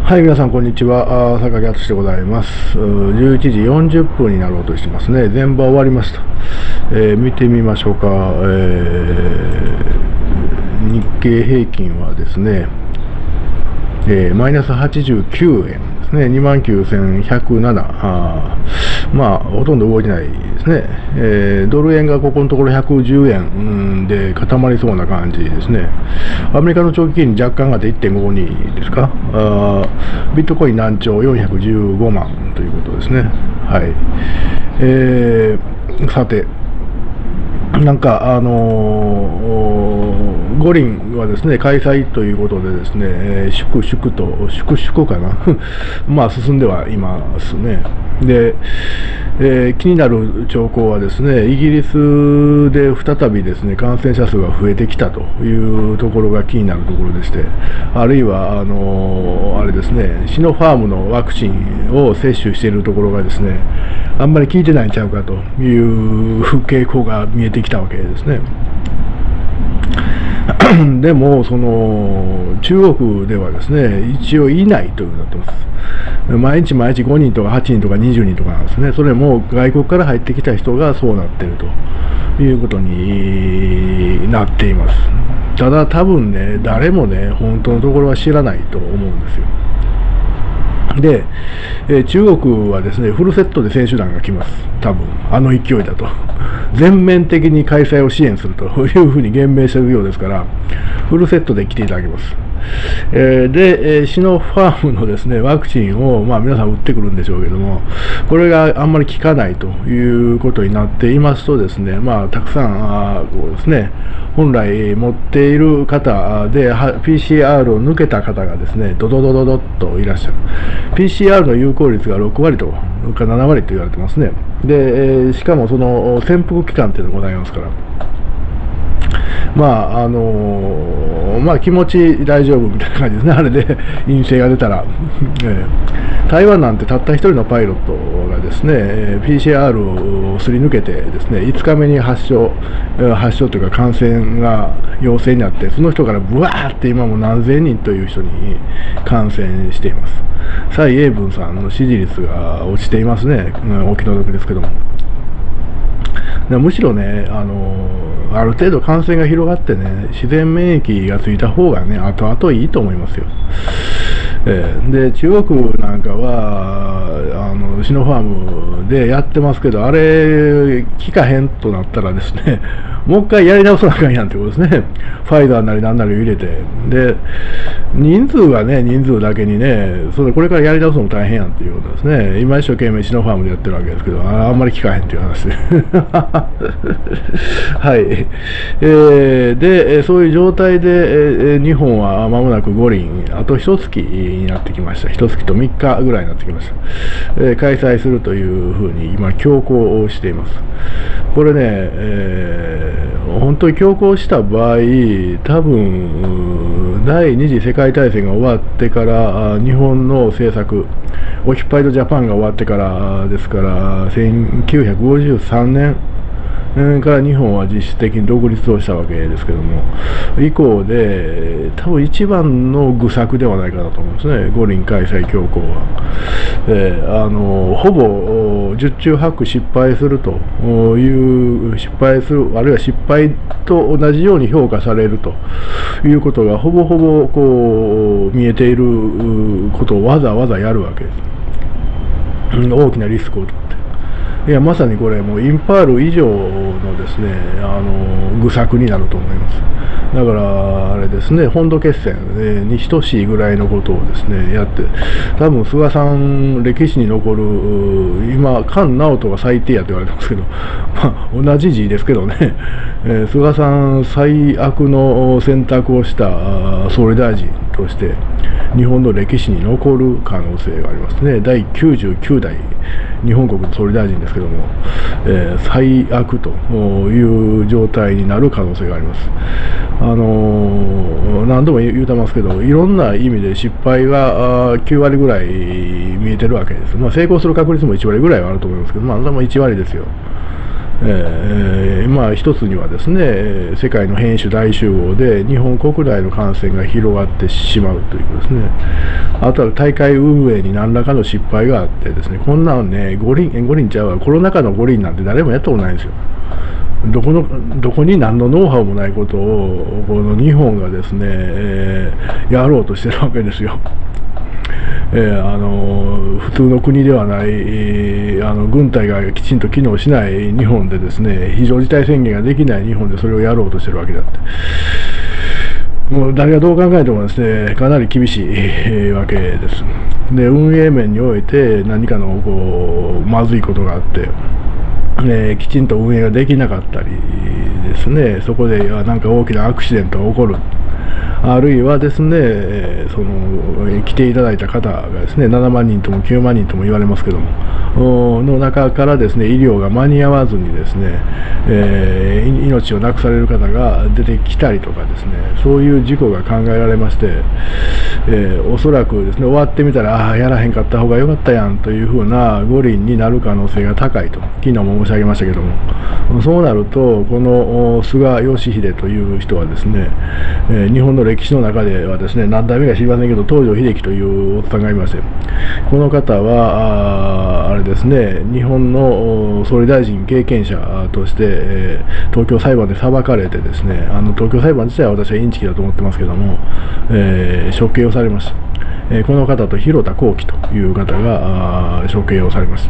はい、皆さん、こんにちは。榊敦でございます。11時40分になろうとしてますね。全場終わりました。見てみましょうか。日経平均はですね、マイナス89円ですね。29,107。まあ、ほとんど動いてないですね。ドル円がここのところ110円で固まりそうな感じですね。アメリカの長期金利若干上がって 1.52 ですか。ビットコイン何兆415万ということですね。はい。さて、なんか五輪はですね、開催ということでですね、粛々かなまあ進んではいますね。で、気になる兆候はですね、イギリスで再びですね、感染者数が増えてきたというところが気になるところでして、あるいはあれですね、シノファームのワクチンを接種しているところがですね、あんまり効いてないんちゃうかという傾向が見えてきたわけですね。でも、中国ではですね、一応いないということになってます。毎日5人とか8人とか20人とかなんですね。それも外国から入ってきた人がそうなっているということになっています。ただ多分ね、誰もね、本当のところは知らないと思うんですよ。で、中国はですね、フルセットで選手団が来ます。多分、あの勢いだと。全面的に開催を支援するというふうに言明しているようですから、フルセットで来ていただきます。で、シノファームのですね、ワクチンを、まあ、皆さん打ってくるんでしょうけども、これがあんまり効かないということになっていますとですね、まあ、たくさん、こうですね、本来持っている方で、PCR を抜けた方がですね、ドドドドドッといらっしゃる。PCR の有効率が6割とか7割と言われてますね。で、しかもその潜伏期間というのがございますから。まあまあ、気持ち大丈夫みたいな感じですね、あれで陰性が出たら。台湾なんてたった一人のパイロットがですね、PCR をすり抜けてですね、5日目に発症というか感染が陽性になって、その人からブワーって今も何千人という人に感染しています。蔡英文さんの支持率が落ちていますね、お気の毒ですけども。むしろね、ある程度感染が広がってね、自然免疫がついた方がね、後々いいと思いますよ。で、中国なんかは、シノファームでやってますけど、あれ、効かへんとなったらですね、もう一回やり直さなあかんやんってことですね。ファイザーなりなんなり入れて。で、人数がね、人数だけにね、これからやり直すのも大変やんっていうことですね。今一生懸命シノファームでやってるわけですけど、あんまり効かへんっていう話で。はい。で、そういう状態で、日本は間もなく五輪、あと一月になってきました。一月と3日ぐらいになってきました。開催するというふうに今、強行をしています。これね、本当に強行した場合、多分、第二次世界大戦が終わってから、日本の政策、オキュパイドジャパンが終わってからですから、1953年、から日本は実質的に独立をしたわけですけども、以降で多分一番の愚策ではないかなと思いますね、五輪開催強行は。ほぼ十中八九失敗するという、あるいは失敗と同じように評価されるということがほぼほぼこう見えていることをわざわざやるわけです。大きなリスクを取って。いや、まさにこれもうインパール以上のですね、愚策になると思います。だからあれですね、本土決戦に等しいぐらいのことをですねやって、多分菅さん歴史に残る、今菅直人が最低やと言われてますけど、まあ、同じ字ですけどね、菅さん最悪の選択をした総理大臣として日本の歴史に残る可能性がありますね。第99代日本国の総理大臣ですけども、最悪という状態になる可能性があります。何度も言うてますけど、いろんな意味で失敗が9割ぐらい見えてるわけです。まあ、成功する確率も1割ぐらいはあると思いますけど、まあ、1割ですよ。 一つにはですね、世界の変異種大集合で日本国内の感染が広がってしまうということですね。あとは大会運営に何らかの失敗があってですね、こんなのね、五輪ちゃうわ、コロナ禍の五輪なんて誰もやったことないんですよ。どこに何のノウハウもないことをこの日本がですね、やろうとしてるわけですよ。普通の国ではない、軍隊がきちんと機能しない日本でですね、非常事態宣言ができない日本でそれをやろうとしてるわけだって。もう誰がどう考えてもですね、かなり厳しいわけです。で、運営面において何かのまずいことがあって、きちんと運営ができなかったりですね、そこでなんか大きなアクシデントが起こる。あるいはですね、来ていただいた方がですね、7万人とも9万人とも言われますけども、の中からですね、医療が間に合わずにですね、命を亡くされる方が出てきたりとかですね、そういう事故が考えられまして、おそらくですね、終わってみたら、やらへんかった方がよかったやんというふうな五輪になる可能性が高いと、昨日も申し上げましたけども、そうなると、この菅義偉という人はですね、日本の歴史の中ではですね、何代目か知りませんけど、東條英機というおっさんがいまして、この方は、あれですね、日本の総理大臣経験者として、東京裁判で裁かれてですね、東京裁判自体は私はインチキだと思ってますけども、処刑をされました。この方と広田幸喜という方が処刑をされました。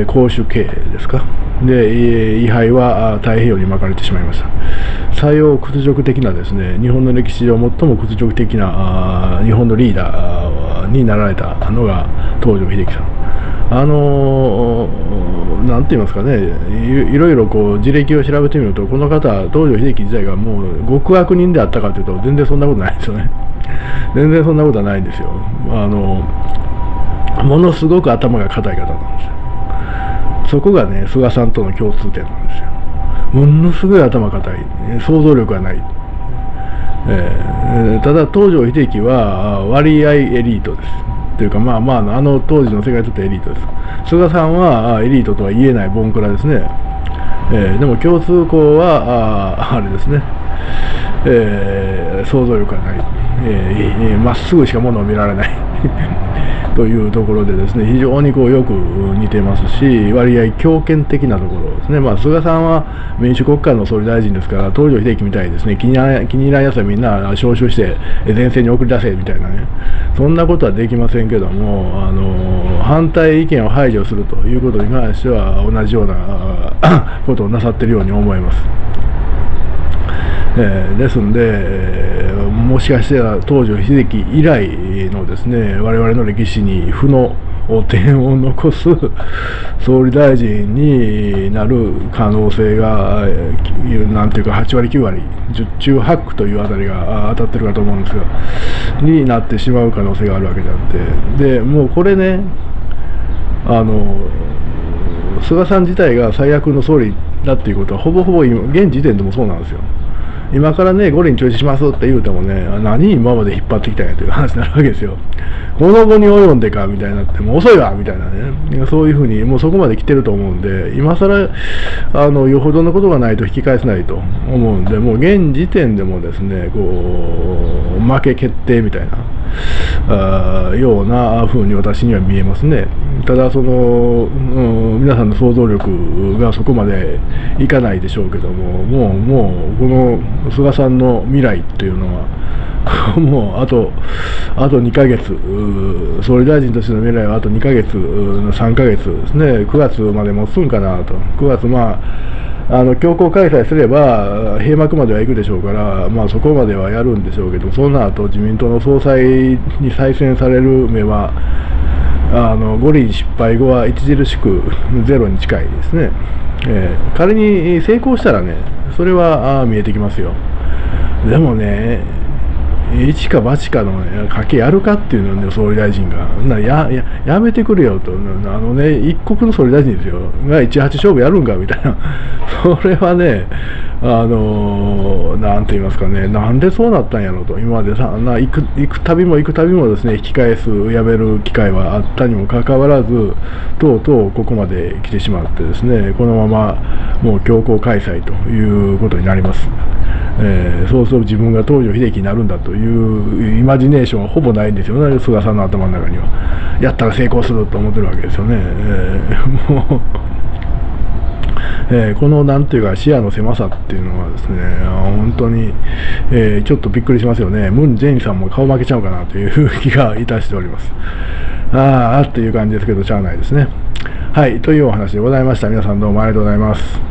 公主刑ですか。で、位牌は太平洋に巻かれてしまいました。左様屈辱的なですね、日本の歴史上最も屈辱的な日本のリーダーになられたのが東條英機さん。なんて言いますかね、いろいろこう履歴を調べてみると、この方、東條英機自体がもう極悪人であったかというと、全然そんなことないですよね。全然そんなことはないんですよ。ものすごく頭が固い方なんですよ。そこがね、菅さんとの共通点なんですよ。ものすごい頭固い、想像力がない。ただ、東條英機は割合エリートです。というか、当時の世界にとってエリートです。菅さんはエリートとは言えないボンクラですね。でも共通項はあれですね、想像力がない、まっすぐしかものを見られないというところでですね、非常によく似てますし、割合強権的なところですね。菅さんは民主国家の総理大臣ですから、東條英機みたいにですね、気に入らんやつはみんな招集して前線に送り出せみたいなね、そんなことはできませんけども、反対意見を排除するということに関しては同じようなことをなさっているように思います。ですんで、もしかしたら東條英機以来のですね、我々の歴史に負の点を残す総理大臣になる可能性が、なんていうか8割9割、10中8区というあたりが当たってるかと思うんですが、になってしまう可能性があるわけであって、でもうこれね、菅さん自体が最悪の総理だっていうことはほぼほぼ現時点でもそうなんですよ。今からね、五輪中止しますって言うてもね、何今まで引っ張ってきたんやという話になるわけですよ。この後に及んでかみたいになって、もう遅いわみたいなね、そういうふうに、もうそこまで来てると思うんで、今更よほどのことがないと引き返せないと思うんで、もう現時点でもですね、負け決定みたいなような風に私には見えますね。ただ皆さんの想像力がそこまでいかないでしょうけども、もうこの菅さんの未来というのはもうあと2ヶ月、総理大臣としての未来はあと2ヶ月、3ヶ月ですね、9月まで持つんかなと。9月強行開催すれば閉幕までは行くでしょうから、そこまではやるんでしょうけど、その後自民党の総裁に再選される目は五輪失敗後は著しくゼロに近いですね。仮に成功したらね、それは見えてきますよ。でもね、一か八かの、賭けやるかっていうのね、総理大臣がやめてくれよと、一国の総理大臣ですよが1、8勝負やるんかみたいな、それはね、なんて言いますかね、なんでそうなったんやろと、今まで行くたびもですね、引き返す、やめる機会はあったにもかかわらず、とうとうここまで来てしまってですね、このままもう強行開催ということになります。そうすると自分が東條英機になるんだというイマジネーションはほぼないんですよね、菅さんの頭の中には。やったら成功すると思ってるわけですよね。もうこのなんていうか視野の狭さっていうのはですね、本当に、ちょっとびっくりしますよね。ムン・ジェインさんも顔負けちゃうかなという気がいたしております。っていう感じですけど、しゃあないですね。はい、というお話でございました。皆さんどうもありがとうございます。